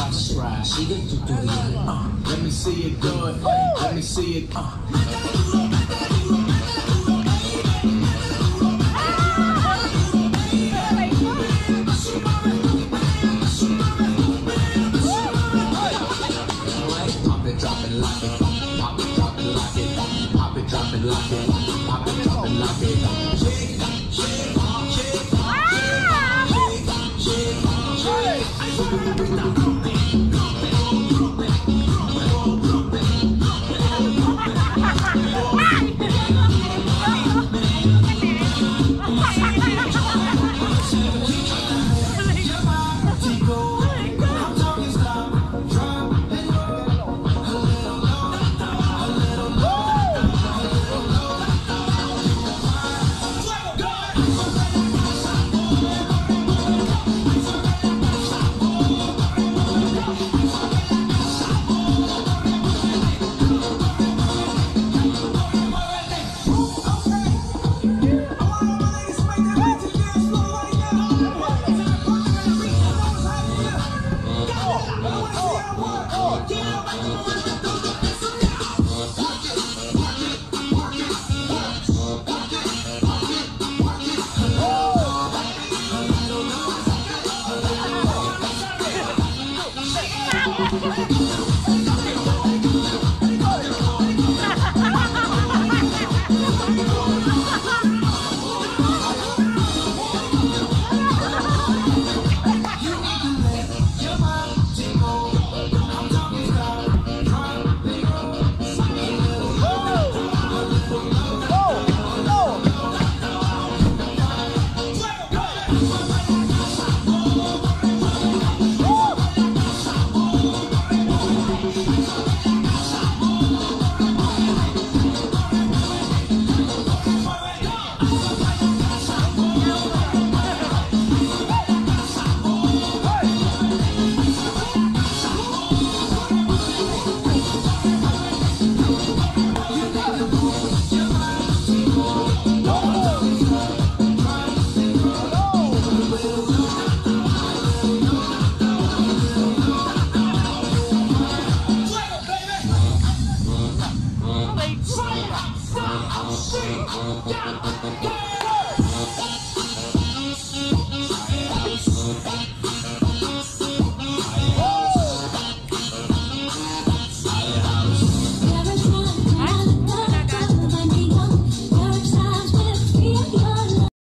subscribe. Sigue el tutorial. Let me see it do it. Let me see it. Drop it, lock it, pop it, drop it, lock it, pop it, drop it, lock it, pop it, drop it, lock it. Shake, shake, shake, Thank you.